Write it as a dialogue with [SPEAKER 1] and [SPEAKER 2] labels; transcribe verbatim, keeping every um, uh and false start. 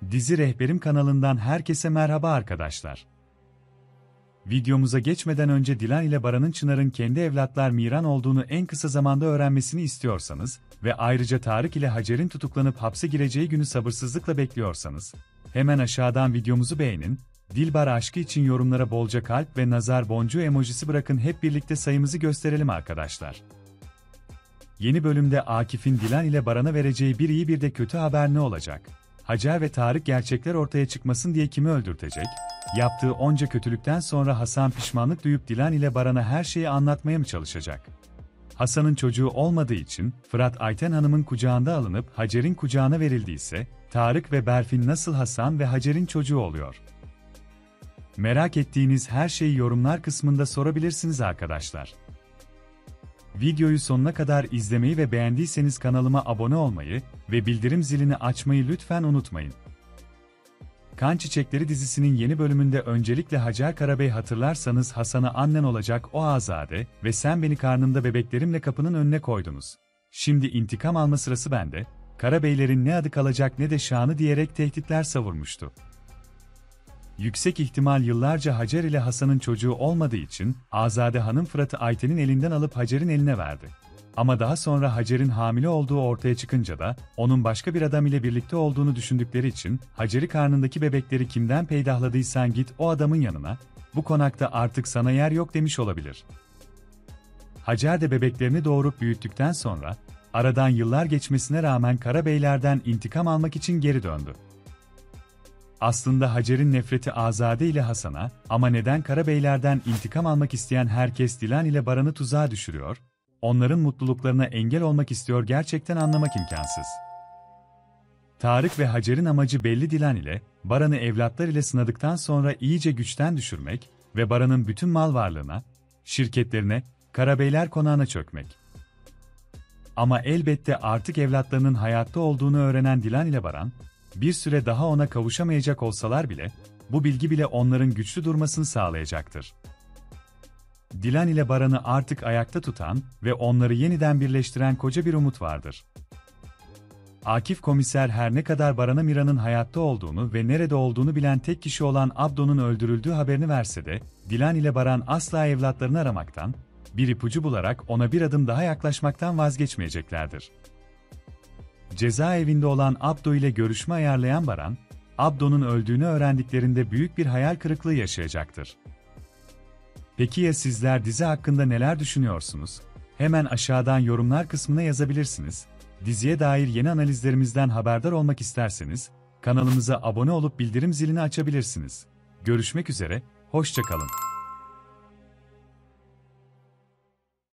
[SPEAKER 1] Dizi Rehberim kanalından herkese merhaba arkadaşlar. Videomuza geçmeden önce Dilan ile Baran'ın Çınar'ın kendi evlatlar Miran olduğunu en kısa zamanda öğrenmesini istiyorsanız ve ayrıca Tarık ile Hacer'in tutuklanıp hapse gireceği günü sabırsızlıkla bekliyorsanız, hemen aşağıdan videomuzu beğenin, Dilbar aşkı için yorumlara bolca kalp ve nazar boncuğu emojisi bırakın, hep birlikte sayımızı gösterelim arkadaşlar. Yeni bölümde Akif'in Dilan ile Baran'a vereceği bir iyi bir de kötü haber ne olacak? Hacer ve Tarık gerçekler ortaya çıkmasın diye kimi öldürtecek? Yaptığı onca kötülükten sonra Hasan pişmanlık duyup Dilan ile Baran'a her şeyi anlatmaya mı çalışacak? Hasan'ın çocuğu olmadığı için Fırat Ayten Hanım'ın kucağında alınıp Hacer'in kucağına verildiyse, Tarık ve Berfin nasıl Hasan ve Hacer'in çocuğu oluyor? Merak ettiğiniz her şeyi yorumlar kısmında sorabilirsiniz arkadaşlar. Videoyu sonuna kadar izlemeyi ve beğendiyseniz kanalıma abone olmayı ve bildirim zilini açmayı lütfen unutmayın. Kan Çiçekleri dizisinin yeni bölümünde öncelikle Hacer Karabey, hatırlarsanız Hasan'a annen olacak o azade ve sen beni karnımda bebeklerimle kapının önüne koydunuz. Şimdi intikam alma sırası bende, Karabeylerin ne adı kalacak ne de şanı diyerek tehditler savurmuştu. Yüksek ihtimal yıllarca Hacer ile Hasan'ın çocuğu olmadığı için Azade Hanım Fırat'ı Ayten'in elinden alıp Hacer'in eline verdi. Ama daha sonra Hacer'in hamile olduğu ortaya çıkınca da onun başka bir adam ile birlikte olduğunu düşündükleri için Hacer'i karnındaki bebekleri kimden peydahladıysan git o adamın yanına, bu konakta artık sana yer yok demiş olabilir. Hacer de bebeklerini doğurup büyüttükten sonra aradan yıllar geçmesine rağmen Karabeylerden intikam almak için geri döndü. Aslında Hacer'in nefreti Azade ile Hasan'a, ama neden Karabeylerden intikam almak isteyen herkes Dilan ile Baran'ı tuzağa düşürüyor, onların mutluluklarına engel olmak istiyor, gerçekten anlamak imkansız. Tarık ve Hacer'in amacı belli, Dilan ile Baran'ı evlatlar ile sınadıktan sonra iyice güçten düşürmek ve Baran'ın bütün mal varlığına, şirketlerine, Karabeyler konağına çökmek. Ama elbette artık evlatlarının hayatta olduğunu öğrenen Dilan ile Baran, bir süre daha ona kavuşamayacak olsalar bile, bu bilgi bile onların güçlü durmasını sağlayacaktır. Dilan ile Baran'ı artık ayakta tutan ve onları yeniden birleştiren koca bir umut vardır. Akif komiser her ne kadar Baran'a Mira'nın hayatta olduğunu ve nerede olduğunu bilen tek kişi olan Abdo'nun öldürüldüğü haberini verse de, Dilan ile Baran asla evlatlarını aramaktan, bir ipucu bularak ona bir adım daha yaklaşmaktan vazgeçmeyeceklerdir. Cezaevinde olan Abdo ile görüşme ayarlayan Baran, Abdo'nun öldüğünü öğrendiklerinde büyük bir hayal kırıklığı yaşayacaktır. Peki ya sizler dizi hakkında neler düşünüyorsunuz? Hemen aşağıdan yorumlar kısmına yazabilirsiniz. Diziye dair yeni analizlerimizden haberdar olmak isterseniz, kanalımıza abone olup bildirim zilini açabilirsiniz. Görüşmek üzere, hoşça kalın.